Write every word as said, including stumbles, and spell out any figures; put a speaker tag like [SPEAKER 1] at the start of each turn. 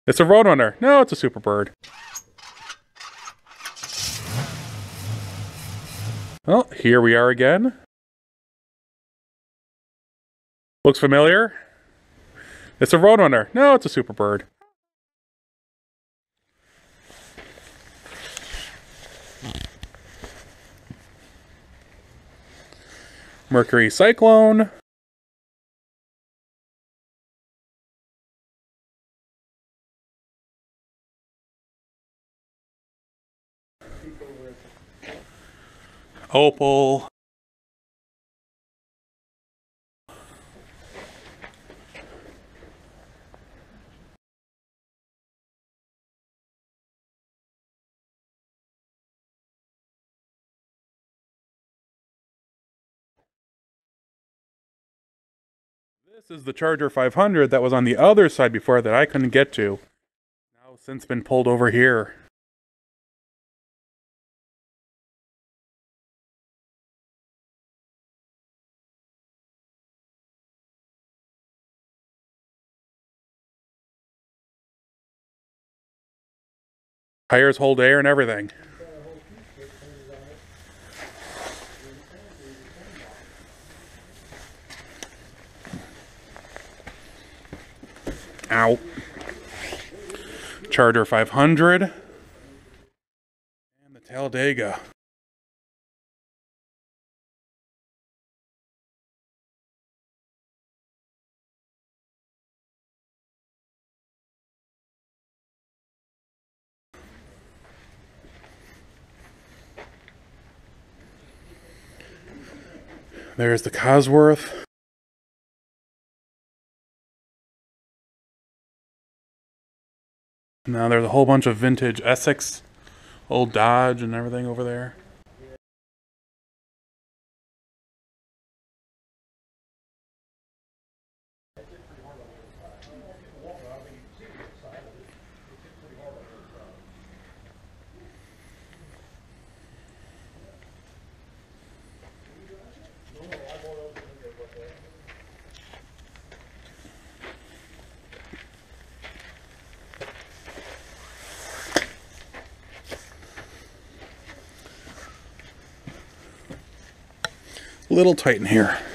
[SPEAKER 1] It's a Roadrunner. No, it's a Superbird. Well, here we are again. Looks familiar. It's a Roadrunner. No, it's a Superbird. Mercury Cyclone. Opal. This is the Charger five hundred that was on the other side before that I couldn't get to. Now since been pulled over here. Tires hold air and everything. Ow. Charger five hundred. And the Talladega. There's the Cosworth. Now there's a whole bunch of vintage Essex, old Dodge and everything over there. A little tight in here.